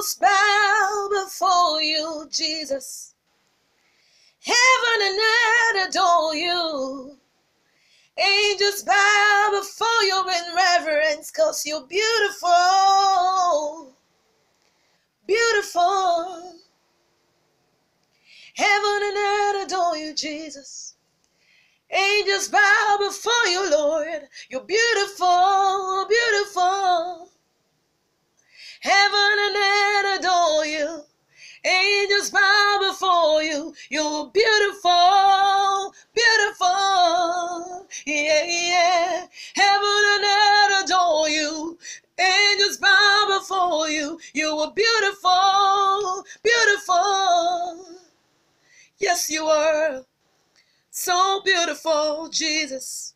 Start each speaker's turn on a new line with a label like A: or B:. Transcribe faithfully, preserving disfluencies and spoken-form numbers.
A: Angels bow before you, Jesus. Heaven and earth adore you. Angels bow before you in reverence, 'cause you're beautiful, beautiful. Heaven and earth adore you, Jesus. Angels bow before you, Lord. You're beautiful, beautiful. Heaven and earth adore you. Angels bow before you. You're beautiful, beautiful. Yeah, yeah. Heaven and earth adore you. Angels bow before you. You are beautiful, beautiful. Yes, you are. So beautiful, Jesus.